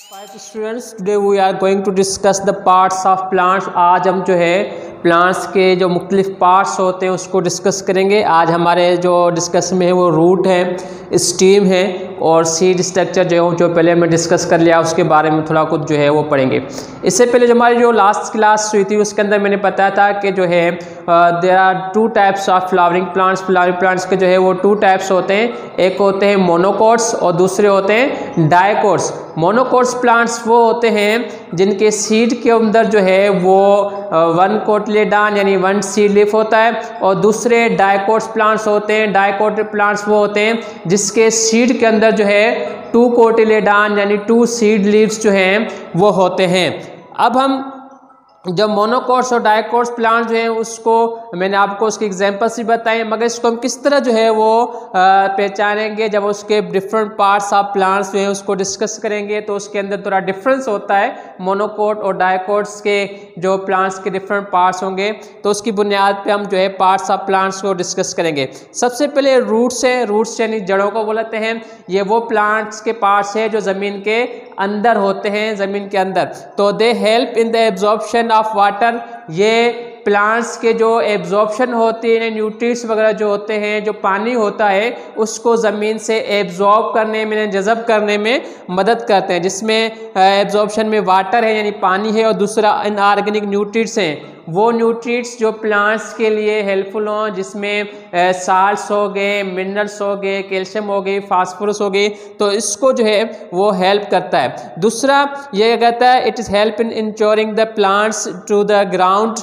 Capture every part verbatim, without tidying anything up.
Five students, today we are going to discuss the parts of plants. आज हम जो है प्लांट्स के जो मुख्तलिफ पार्ट्स होते हैं उसको डिस्कस करेंगे। आज हमारे जो डिस्कस में है वो रूट है, स्टीम है और सीड स्ट्रक्चर जो जो पहले हमने डिस्कस कर लिया उसके बारे में थोड़ा कुछ जो है वो पढ़ेंगे। इससे पहले जो हमारी जो लास्ट क्लास हुई थी उसके अंदर मैंने बताया था कि जो है there are two types of flowering plants. Flowering plants के जो है वो टू टाइप्स होते हैं, एक होते हैं मोनोकोट्स और दूसरे होते हैं डायकोट्स। मोनोकोट्स प्लांट्स वो होते हैं जिनके सीड के अंदर जो है वो वन कोटिलेडॉन यानी वन सीड लीफ होता है, और दूसरे डायकोट्स प्लांट्स होते हैं। डायकोट प्लांट्स वो होते हैं जिसके सीड के अंदर जो है टू कोटिलेडॉन यानी टू सीड लीव्स जो हैं वो होते हैं। अब हम जब मोनोकोट्स और डायकोट्स प्लांट जो है उसको मैंने आपको उसके एग्जांपल्स भी बताए, मगर इसको हम किस तरह जो है वो पहचानेंगे जब उसके डिफरेंट पार्ट्स ऑफ प्लांट्स जो है उसको डिस्कस करेंगे तो उसके अंदर थोड़ा डिफरेंस होता है। मोनोकोट और डायकोट्स के जो प्लांट्स के डिफरेंट पार्ट्स होंगे तो उसकी बुनियाद पे हम जो है पार्ट्स ऑफ प्लांट्स को डिस्कस करेंगे। सबसे पहले रूट्स है, रूट्स यानी जड़ों को बोलते हैं। ये वो प्लांट्स के पार्ट्स है जो ज़मीन के अंदर होते हैं, ज़मीन के अंदर। तो they help in the absorption of water. ये प्लांट्स के जो एब्जॉर्प्शन होती है, न्यूट्रिएंट्स वगैरह जो होते हैं, जो पानी होता है उसको ज़मीन से एब्जॉर्ब करने में, जज़ब करने में मदद करते हैं, जिसमें एब्जॉर्प्शन में वाटर है यानी पानी है और दूसरा इनऑर्गेनिक न्यूट्रिएंट्स हैं। वो न्यूट्रिएंट्स जो प्लांट्स के लिए हेल्पफुल हों, जिसमें साल्ट्स हो गए, मिनरल्स हो गए, कैल्शियम हो गई, फास्फोरस हो गई, तो इसको जो है वो हेल्प करता है। दूसरा ये कहता है it is help in ensuring the plants to the ground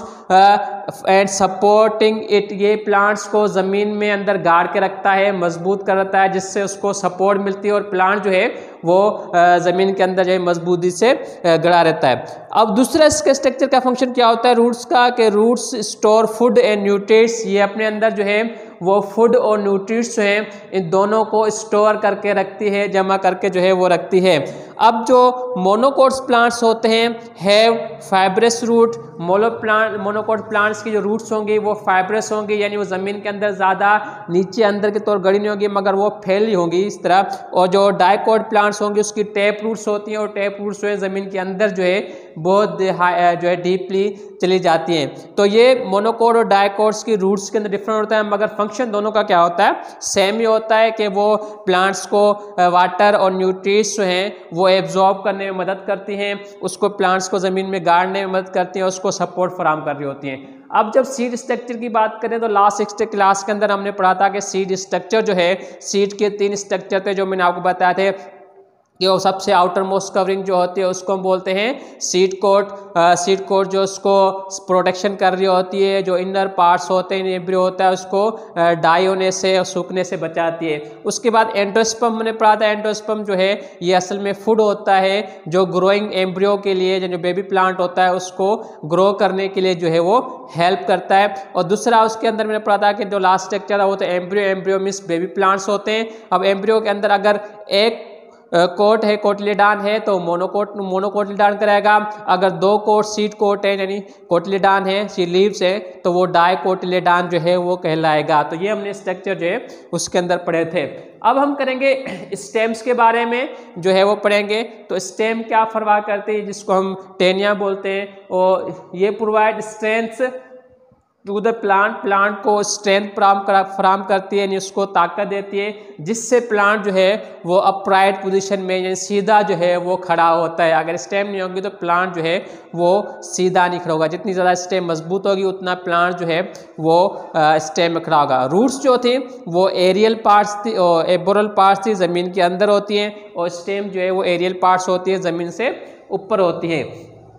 and supporting it. ये प्लांट्स को ज़मीन में अंदर गाड़ के रखता है, मजबूत करता है, जिससे उसको सपोर्ट मिलती है और प्लांट जो है वो ज़मीन के अंदर जो है मजबूती से गड़ा रहता है। अब दूसरा इसके स्ट्रक्चर का फंक्शन क्या होता है रूट्स का, कि roots store food and nutrients. ये अपने अंदर जो है वो फूड और न्यूट्रिएंट्स जो हैं इन दोनों को स्टोर करके रखती है, जमा करके जो है वो रखती है। अब जो मोनोकोट्स प्लांट्स होते हैं have fibrous root. Mono plant monocot plants की जो रूट्स होंगी वो फाइब्रस होंगी, यानी वो ज़मीन के अंदर ज़्यादा नीचे अंदर की तौर गड़ी नहीं होगी मगर वो फैली होंगी इस तरह। और जो डायकोट प्लांट्स होंगे उसकी टैप रूट्स होती हैं और टैप रूट्स जो है ज़मीन के अंदर जो है बहुत जो है डीपली चली जाती हैं। तो ये मोनोकोट और डायकोट्स की रूट्स के अंदर डिफरेंट होता है, मगर फंक्शन दोनों का क्या होता है, सेम ही होता है कि वो प्लांट्स को वाटर और न्यूट्रिएंट्स जो हैं वो एब्जॉर्ब करने में मदद करती हैं, उसको प्लांट्स को ज़मीन में गाड़ने में मदद करती हैं, उसको सपोर्ट फराहम कर रही होती हैं। अब जब सीड स्ट्रक्चर की बात करें तो लास्ट सिक्स क्लास के अंदर हमने पढ़ा था कि सीड स्ट्रक्चर जो है, सीड के तीन स्ट्रक्चर थे जो मैंने आपको बताया थे कि वो सबसे आउटर मोस्ट कवरिंग जो होती है उसको हम बोलते हैं सीड कोट। सीड कोट जो उसको प्रोटेक्शन कर रही होती है, जो इनर पार्ट्स होते हैं, एम्ब्रियो होता है, उसको डाई होने से और सूखने से बचाती है। उसके बाद एंडोस्पर्म मैंने पढ़ा था। एंडोस्पर्म जो है ये असल में फूड होता है जो ग्रोइंग एम्ब्रियो के लिए, जो बेबी प्लांट होता है उसको ग्रो करने के लिए जो है वो हेल्प करता है। और दूसरा उसके अंदर मैंने पढ़ा था कि जो लास्ट स्ट्रक्चर है वो तो embryo. Embryo means baby plants होते हैं। अब एम्ब्रियो के अंदर अगर एक कोट है, कोटिलेडॉन है, तो मोनोकोट मोनोकोटिलेडॉन करेगा। अगर दो कोट सीड कोट है यानी कोटिलेडॉन है, सीड लीव्स है, तो वो डायकोटिलेडॉन जो है वो कहलाएगा। तो ये हमने स्ट्रक्चर जो है उसके अंदर पढ़े थे। अब हम करेंगे स्टेम्स के बारे में जो है वो पढ़ेंगे। तो स्टेम क्या फरवा करती है, जिसको हम टेनिया बोलते हैं, और ये provide strength to the plant. Plant को स्ट्रेंथ फराहम करती है यानी उसको ताकत देती है, जिससे प्लांट जो है वो अपराइट पोजीशन में यानी सीधा जो है वो खड़ा होता है। अगर स्टेम नहीं होगी तो प्लांट जो है वो सीधा नहीं खड़ा होगा। जितनी ज़्यादा स्टेम मजबूत होगी उतना प्लांट जो है वो स्टेम में खड़ा होगा। रूट्स जो थी वो एरियल पार्ट्स थी और एबोरल पार्ट्स थी, ज़मीन के अंदर होती हैं, और स्टेम जो है वो एरियल पार्ट्स होती है, ज़मीन से ऊपर होती है।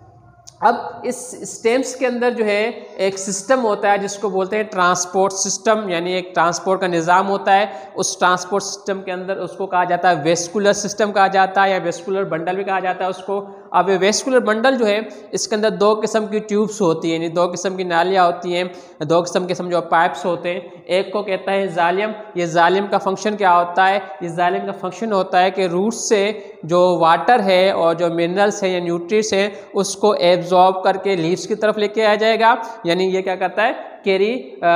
अब इस स्टेम्स के अंदर जो है एक सिस्टम होता है जिसको बोलते हैं ट्रांसपोर्ट सिस्टम, यानी एक ट्रांसपोर्ट का निज़ाम होता है। उस ट्रांसपोर्ट सिस्टम के अंदर उसको कहा जाता है वेस्कुलर सिस्टम कहा जाता है, या वेस्कुलर बंडल भी कहा जाता है उसको। अब ये वेस्कुलर बंडल जो है इसके अंदर दो किस्म की ट्यूब्स होती हैं, यानी दो किस्म की नालियाँ होती हैं, दो किस्म के समझो पाइप्स होते हैं। एक को कहता है जालियम। ये जालियम का फंक्शन क्या होता है, ये जालियम का फंक्शन होता है कि रूट से जो वाटर है और जो मिनरल्स हैं या न्यूट्रिएंट्स हैं उसको एब्जॉर्ब करके लीव्स की तरफ लेके आ जाएगा। यानी ये क्या करता है, कैरी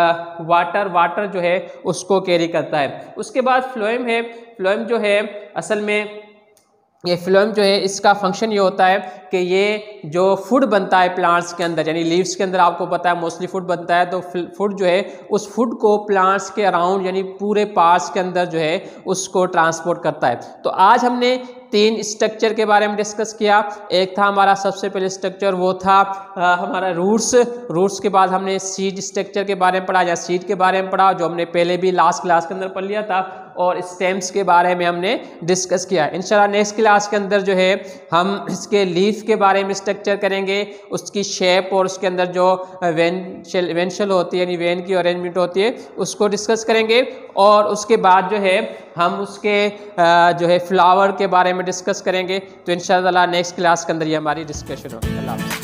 वाटर वाटर जो है उसको कैरी करता है। उसके बाद फ्लोएम है। फ्लोएम जो है असल में ये फ्लोएम जो है इसका फंक्शन ये होता है कि ये जो फूड बनता है प्लांट्स के अंदर, यानी लीव्स के अंदर आपको पता है मोस्टली फूड बनता है, तो फूड जो है उस फूड को प्लांट्स के अराउंड यानी पूरे पार्ट्स के अंदर जो है उसको ट्रांसपोर्ट करता है। तो आज हमने तीन स्ट्रक्चर के बारे में डिस्कस किया। एक था हमारा सबसे पहले स्ट्रक्चर वो था आ, हमारा रूट्स। रूट्स के बाद हमने सीड स्ट्रक्चर के बारे में पढ़ा या सीड के बारे में पढ़ा, जो हमने पहले भी लास्ट क्लास के अंदर पढ़ लिया था, और स्टेम्स के बारे में हमने डिस्कस किया। इंशाल्लाह नेक्स्ट क्लास के अंदर जो है हम इसके लीफ के बारे में स्ट्रक्चर करेंगे, उसकी शेप और उसके अंदर जो वेन वेंशल होती है यानी वेन की अरेंजमेंट होती है उसको डिस्कस करेंगे, और उसके बाद जो है हम उसके जो है फ्लावर के बारे में डिस्कस करेंगे। तो इंशाल्लाह नेक्स्ट क्लास के अंदर ये हमारी डिस्कशन होगी। अल्लाह हाफ़िज़।